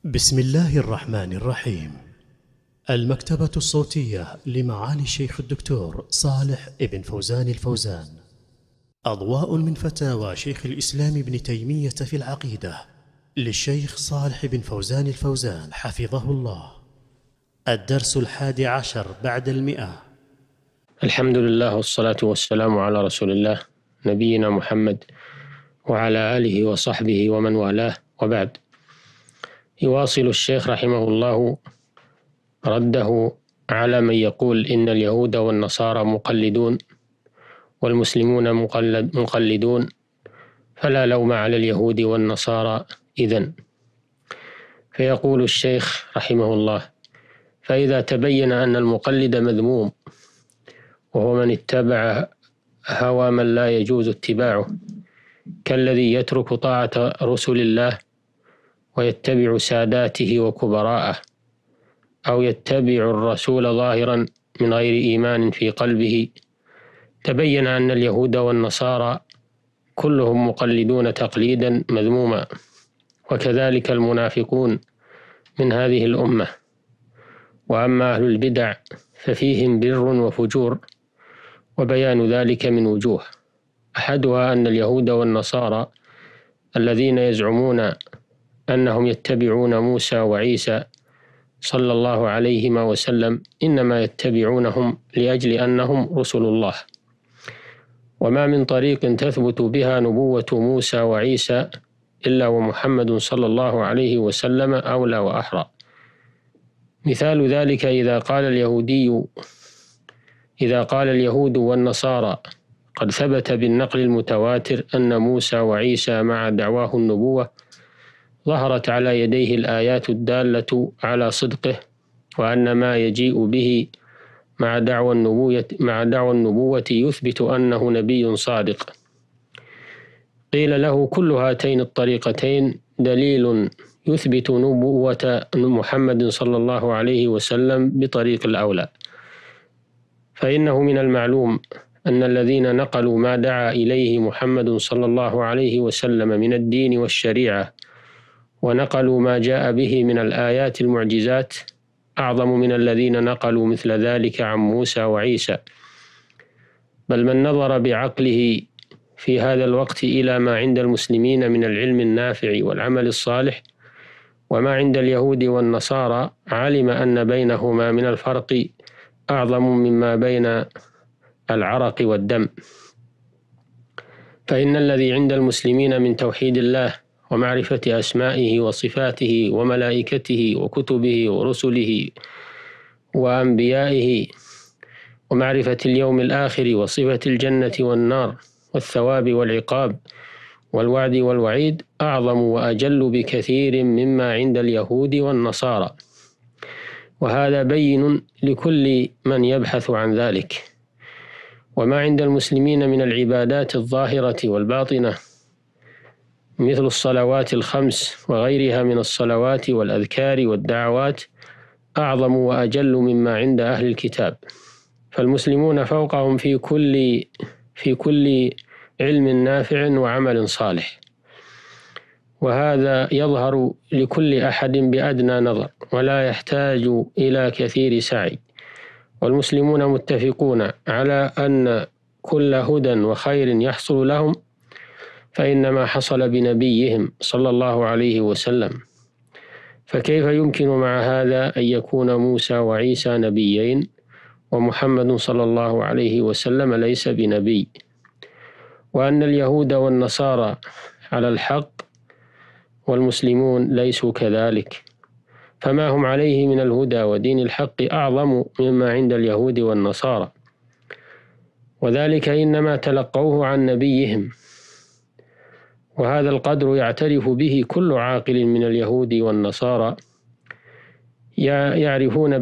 بسم الله الرحمن الرحيم. المكتبة الصوتية لمعالي الشيخ الدكتور صالح ابن فوزان الفوزان. أضواء من فتاوى شيخ الإسلام ابن تيمية في العقيدة للشيخ صالح بن فوزان الفوزان حفظه الله. الدرس 11 بعد 100. الحمد لله والصلاة والسلام على رسول الله نبينا محمد وعلى آله وصحبه ومن والاه، وبعد. يواصل الشيخ رحمه الله رده على من يقول إن اليهود والنصارى مقلدون والمسلمون مقلدون، فلا لوم على اليهود والنصارى إذن. فيقول الشيخ رحمه الله: فإذا تبين أن المقلد مذموم، وهو من اتبع هوى من لا يجوز اتباعه، كالذي يترك طاعة رسل الله ويتبع ساداته وكبراءه، أو يتبع الرسول ظاهرا من غير إيمان في قلبه، تبين أن اليهود والنصارى كلهم مقلدون تقليدا مذموما، وكذلك المنافقون من هذه الأمة. وأما أهل البدع ففيهم بر وفجور، وبيان ذلك من وجوه. أحدها أن اليهود والنصارى الذين يزعمون أنهم يتبعون موسى وعيسى صلى الله عليهما وسلم إنما يتبعونهم لأجل أنهم رسل الله، وما من طريق تثبت بها نبوة موسى وعيسى إلا ومحمد صلى الله عليه وسلم أولى وأحرى. مثال ذلك إذا قال اليهود والنصارى قد ثبت بالنقل المتواتر أن موسى وعيسى مع دعواه النبوة ظهرت على يديه الآيات الدالة على صدقه، وأن ما يجيء به مع دعوى النبوة يثبت أنه نبي صادق. قيل له: كل هاتين الطريقتين دليل يثبت نبوة محمد صلى الله عليه وسلم بطريق الأولى، فإنه من المعلوم أن الذين نقلوا ما دعا إليه محمد صلى الله عليه وسلم من الدين والشريعة، ونقلوا ما جاء به من الآيات المعجزات، أعظم من الذين نقلوا مثل ذلك عن موسى وعيسى. بل من نظر بعقله في هذا الوقت إلى ما عند المسلمين من العلم النافع والعمل الصالح وما عند اليهود والنصارى، علم أن بينهما من الفرق أعظم مما بين العرق والدم. فإن الذي عند المسلمين من توحيد الله ومعرفة أسمائه وصفاته وملائكته وكتبه ورسله وأنبيائه، ومعرفة اليوم الآخر وصفة الجنة والنار والثواب والعقاب والوعد والوعيد، أعظم وأجل بكثير مما عند اليهود والنصارى، وهذا بين لكل من يبحث عن ذلك. وما عند المسلمين من العبادات الظاهرة والباطنة مثل الصلوات الخمس وغيرها من الصلوات والأذكار والدعوات أعظم وأجل مما عند أهل الكتاب، فالمسلمون فوقهم في كل علم نافع وعمل صالح، وهذا يظهر لكل أحد بأدنى نظر ولا يحتاج إلى كثير سعي. والمسلمون متفقون على أن كل هدى وخير يحصل لهم فإنما حصل بنبيهم صلى الله عليه وسلم، فكيف يمكن مع هذا أن يكون موسى وعيسى نبيين ومحمد صلى الله عليه وسلم ليس بنبي، وأن اليهود والنصارى على الحق والمسلمون ليسوا كذلك؟ فما هم عليه من الهدى ودين الحق أعظم مما عند اليهود والنصارى، وذلك إنما تلقوه عن نبيهم، وهذا القدر يعترف به كل عاقل من اليهود والنصارى، يعترفون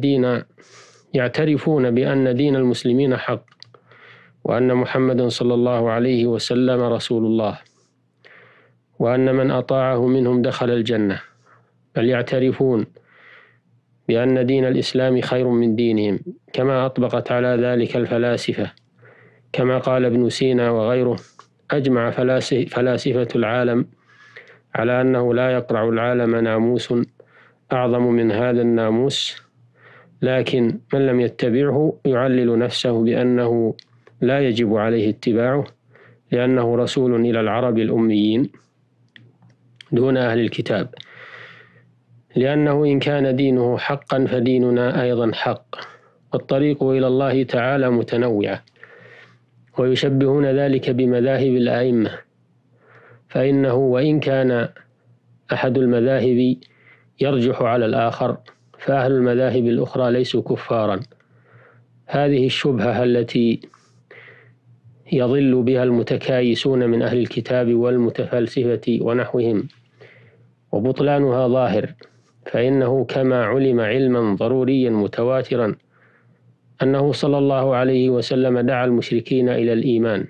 بأن دين المسلمين حق، وأن محمد صلى الله عليه وسلم رسول الله، وأن من أطاعه منهم دخل الجنة. بل يعترفون بأن دين الإسلام خير من دينهم، كما أطبقت على ذلك الفلاسفة، كما قال ابن سينا وغيره: أجمع فلاسفة العالم على أنه لا يقرع العالم ناموس أعظم من هذا الناموس، لكن من لم يتبعه يعلل نفسه بأنه لا يجب عليه اتباعه، لأنه رسول إلى العرب الأميين دون أهل الكتاب، لأنه إن كان دينه حقا فديننا أيضا حق، والطريق إلى الله تعالى متنوعة. ويشبهون ذلك بمذاهب الأئمة، فإنه وإن كان أحد المذاهب يرجح على الآخر فأهل المذاهب الأخرى ليسوا كفارا. هذه الشبهة التي يضل بها المتكايسون من أهل الكتاب والمتفلسفة ونحوهم، وبطلانها ظاهر، فإنه كما علم علما ضروريا متواترا أنه صلى الله عليه وسلم دعا المشركين إلى الإيمان،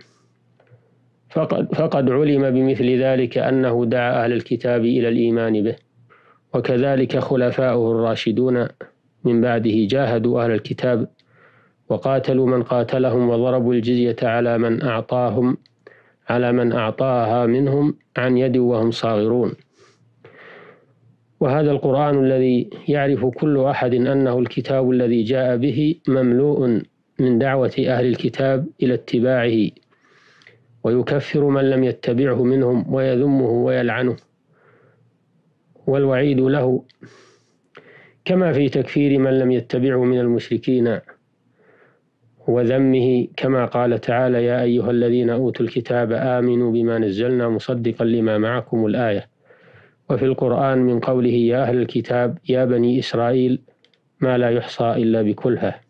فقد علم بمثل ذلك أنه دعا أهل الكتاب إلى الإيمان به. وكذلك خلفاؤه الراشدون من بعده جاهدوا أهل الكتاب وقاتلوا من قاتلهم وضربوا الجزية على من أعطاها منهم عن يد وهم صاغرون. وهذا القرآن الذي يعرف كل أحد أنه الكتاب الذي جاء به مملوء من دعوة أهل الكتاب إلى اتباعه، ويكفر من لم يتبعه منهم ويذمه ويلعنه، والوعيد له كما في تكفير من لم يتبعه من المشركين وذمه، كما قال تعالى: يا أيها الذين أوتوا الكتاب آمنوا بما نزلنا مصدقا لما معكم الآية. وفي القرآن من قوله يا أهل الكتاب يا بني إسرائيل ما لا يحصى إلا بكلها.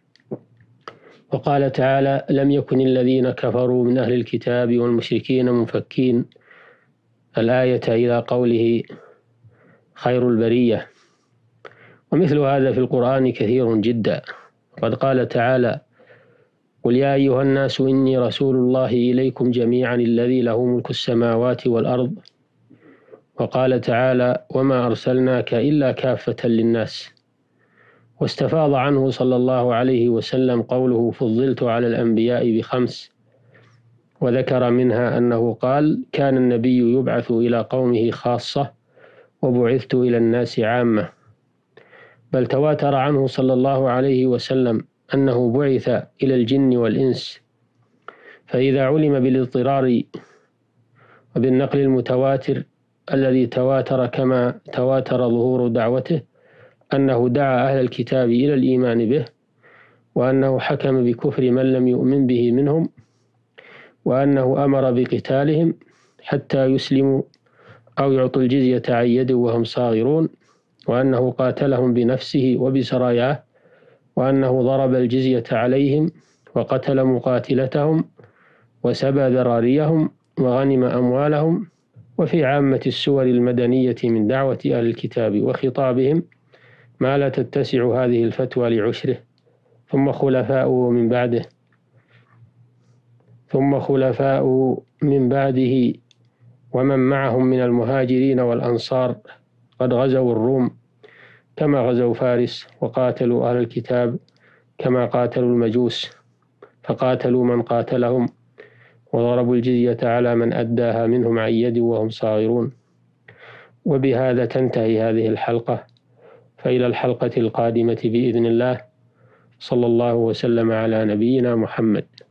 وقال تعالى: لم يكن الذين كفروا من أهل الكتاب والمشركين منفكين، الآية إلى قوله خير البرية. ومثل هذا في القرآن كثير جدا، قد قال تعالى: قل يا أيها الناس إني رسول الله إليكم جميعا الذي له ملك السماوات والأرض. وقال تعالى: وما أرسلناك إلا كافة للناس. واستفاض عنه صلى الله عليه وسلم قوله: فضلت على الأنبياء ب5، وذكر منها أنه قال: كان النبي يبعث إلى قومه خاصة وبعثت إلى الناس عامة. بل تواتر عنه صلى الله عليه وسلم أنه بعث إلى الجن والإنس. فإذا علم بالاضطرار وبالنقل المتواتر الذي تواتر كما تواتر ظهور دعوته أنه دعا أهل الكتاب إلى الإيمان به، وأنه حكم بكفر من لم يؤمن به منهم، وأنه أمر بقتالهم حتى يسلموا أو يعطوا الجزية عن يد وهم صاغرون، وأنه قاتلهم بنفسه وبسراياه، وأنه ضرب الجزية عليهم وقتل مقاتلتهم وسبى ذراريهم وغنم أموالهم. وفي عامة السور المدنية من دعوة أهل الكتاب وخطابهم ما لا تتسع هذه الفتوى لعشره. ثم خلفاؤه من بعده ومن معهم من المهاجرين والأنصار قد غزوا الروم كما غزوا فارس، وقاتلوا أهل الكتاب كما قاتلوا المجوس، فقاتلوا من قاتلهم وضربوا الجزية على من أداها منهم عن يد وهم صاغرون. وبهذا تنتهي هذه الحلقة، فإلى الحلقة القادمة بإذن الله. صلى الله وسلم على نبينا محمد.